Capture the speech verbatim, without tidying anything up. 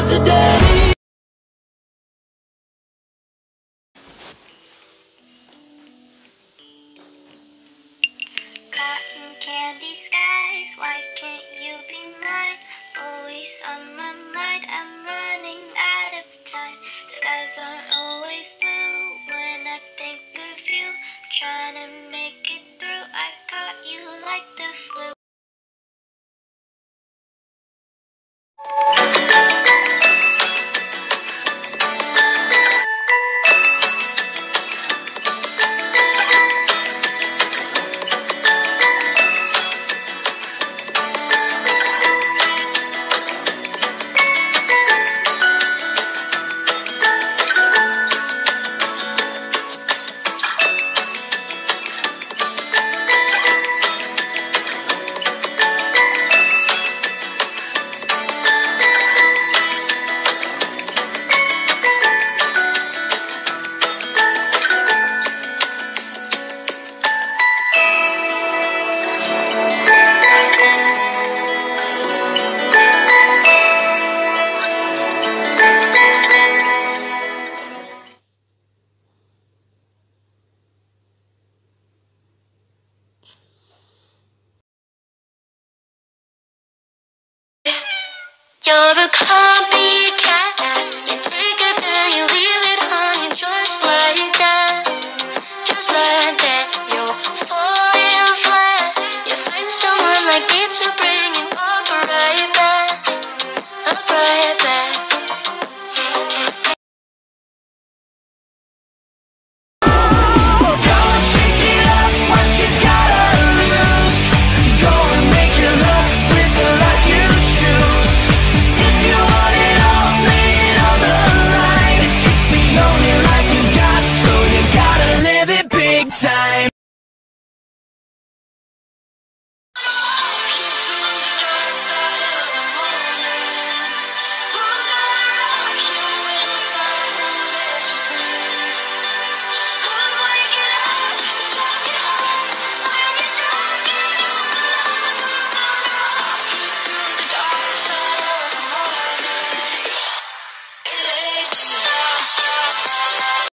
today. Cotton candy skies, why can't you be mine? Always on my mind, I'm running out of time. Skies aren't always blue when I think of you. Trying to make it through, I got you like the flu. You're a copycat. You take it then you leave it, honey, just like that. Just like that. You're falling flat. You find someone like me to break.